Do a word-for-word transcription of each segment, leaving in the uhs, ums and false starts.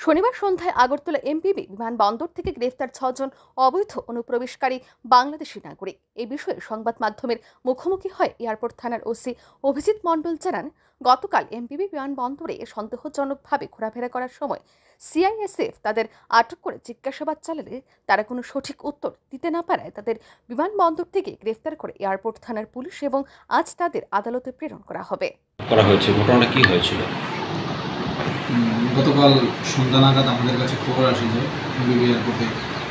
শনিবার সন্ধ্যায় আগরতলা এমপিবি বিমানবন্দর থেকে গ্রেফতার ছজন অবৈধ অনুপ্রবেশকারী বাংলাদেশি নাগরিক। এই বিষয়ে সংবাদ মাধ্যমের মুখোমুখি হয় এয়ারপোর্ট থানার ওসি অভিজিৎ মণ্ডল জানান, গতকাল এমপিবি বিমানবন্দরে সন্দেহজনকভাবে ঘোরাফেরা করার সময় সিআইএসএফ তাদের আটক করে জিজ্ঞাসাবাদ চালালে তারা কোনো সঠিক উত্তর দিতে না পারায় তাদের বিমানবন্দর থেকে গ্রেফতার করে এয়ারপোর্ট থানার পুলিশ এবং আজ তাদের আদালতে প্রেরণ করা হবে। করা হয়েছে ঘটনাটা কি হয়েছিল? গতকাল সন্ধ্যা নাগাদ আমাদের কাছে খবর আসে যে এমপিবি এয়ারপোর্টে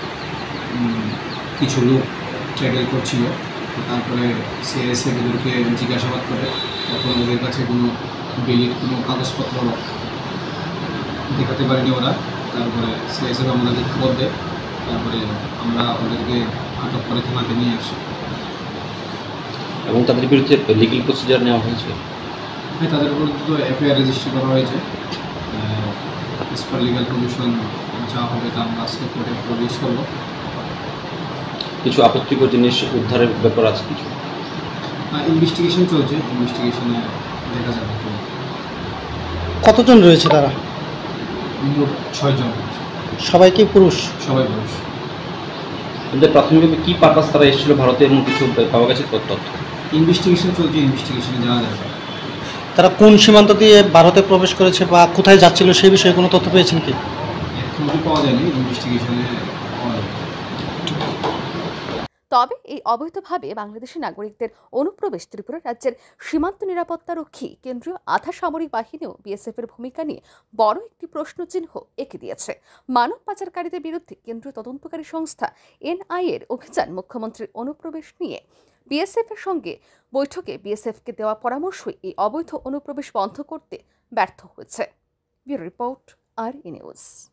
কিছু লোক ট্রাভেল করছিল। তারপরে সিআইএসএফ ওদেরকে জিজ্ঞাসাবাদ করে, তখন ওদের কাছে কোনো বেলির কোনো কাগজপত্র দেখাতে পারেনি ওরা। তারপরে সিআইএসএফ আমাদেরকে খবর দেয়, তারপরে আমরা ওদেরকে আটক করে থানাতে নিয়ে আসি। এবং তাদের বিরুদ্ধে লিগ্যাল প্রসিজার নেওয়া হয়েছে? হ্যাঁ, তাদের বিরুদ্ধে তো এফআইআর রেজিস্টার করা হয়েছে। এস পার লিগাল প্রভিশন যা হবে তা আমরা আজকে কোর্টে প্রডিউস করব। কিছু আপত্তিকর জিনিস উদ্ধারের ব্যাপার আছে কিছু? ইনভেস্টিগেশন চলছে, ইনভেস্টিগেশনে দেখা যাবে। কতজন রয়েছে তারা? মোট ছয়জন। সবাই কি পুরুষ? সবাই পুরুষ। কিন্তু প্রাথমিকভাবে কী পারপাস তারা এসেছিল ভারতে এবং কিছু পাওয়া গেছে তথ্য? ইনভেস্টিগেশন চলছে, ইনভেস্টিগেশনে জানা যাবে। তারা কোন সীমান্ত দিয়ে ভারতে প্রবেশ করেছে বা কোথায় যাচ্ছিল সেই বিষয়ে কোনো তথ্য পেয়েছেন কি? এখনো পাওয়া যায়নি, ইনভেস্টিগেশনে পাওয়া যাবে। তবে এই অবৈধভাবে বাংলাদেশি নাগরিকদের অনুপ্রবেশ ত্রিপুরা রাজ্যের সীমান্ত নিরাপত্তা রক্ষী কেন্দ্রীয় আধা সামরিক বাহিনীও বিএসএফ এর ভূমিকা নিয়ে বড় একটি প্রশ্নচিহ্ন এঁকে দিয়েছে। মানব পাচারকারীদের বিরুদ্ধে কেন্দ্রীয় তদন্তকারী সংস্থা এনআই এর অভিযান মুখ্যমন্ত্রীর অনুপ্রবেশ নিয়ে বিএসএফ এর সঙ্গে বৈঠকে বিএসএফকে দেওয়া পরামর্শই এই অবৈধ অনুপ্রবেশ বন্ধ করতে ব্যর্থ হয়েছে। Bureau report, R E news.